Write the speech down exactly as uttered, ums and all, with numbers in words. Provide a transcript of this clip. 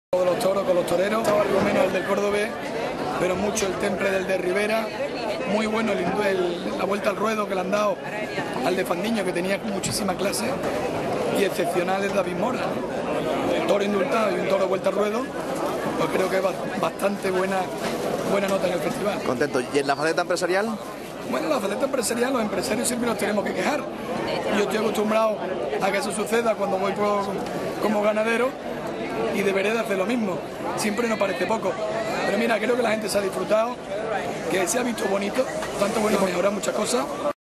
De los toros con los toreros, algo menos el del cordobés, pero mucho el temple del de Rivera, muy bueno el, el, la vuelta al ruedo que le han dado al de Fandiño, que tenía muchísima clase, y excepcional es David Mora, ¿no? Un toro indultado y un toro vuelta al ruedo, pues creo que es bastante buena, buena nota en el festival. Contento. ¿Y en la faceta empresarial? Bueno, en la faceta empresarial los empresarios siempre nos tenemos que quejar. Yo estoy acostumbrado a que eso suceda cuando voy por, como ganadero, y deberé de hacer lo mismo. Siempre nos parece poco, pero mira, creo que la gente se ha disfrutado, que se ha visto bonito, tanto bueno mejorar muchas cosas.